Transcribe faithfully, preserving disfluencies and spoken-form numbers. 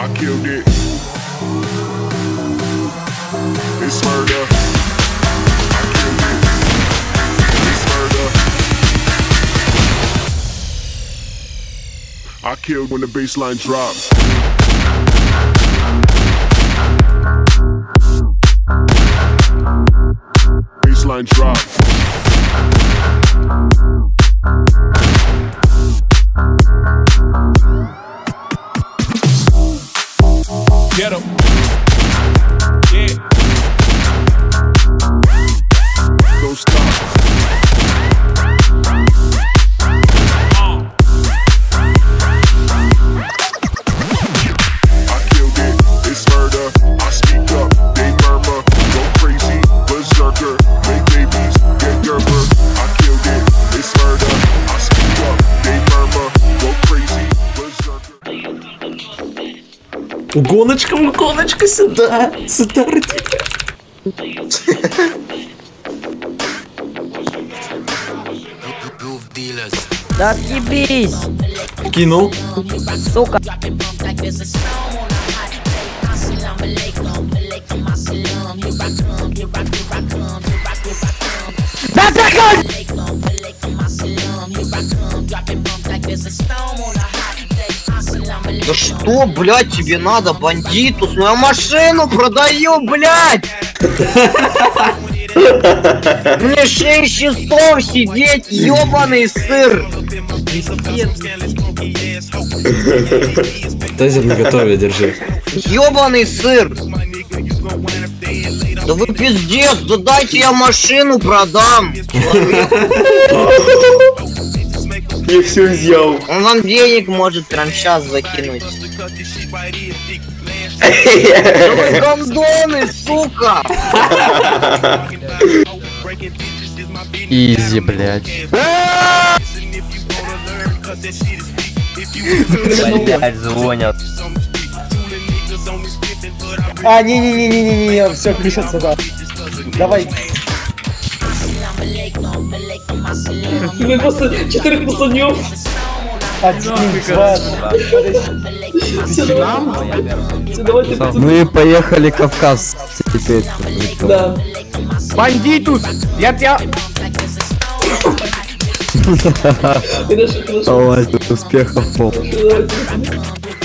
I killed it. It's murder. I killed it. It's murder. I killed when the bassline dropped. Bassline dropped. Get him. Yeah. Don't stop. Uh. I killed it. It's murder. I speak up. They murmur. Go crazy. Berserker. Make babies. Get gerber. I killed it. It's murder. I speak up. They murmur. Go crazy. Berserker. Гоночка, гоночка, сюда, сюда, родитель. Да отъебись! Кинул. Сука! Да такой! Да что, блядь, тебе надо, бандитус? Мою машину продаю, блядь! Мне шесть часов сидеть, ёбаный сыр! Тазер наготове, держи. Ёбаный сыр! Да вы пиздец, да дайте я машину продам! Я все взял. Он вам денег может прям сейчас закинуть. Вы гандоны, сука! Изи, блядь. Блядь, звонят. А, не-не-не-не-не-не, все, ключ сюда. Давай. Мы просто четырех посаднем. Один, два, Мы поехали Кавказ теперь. Да. бандитус! Я тебя... Давай, успехов, пол.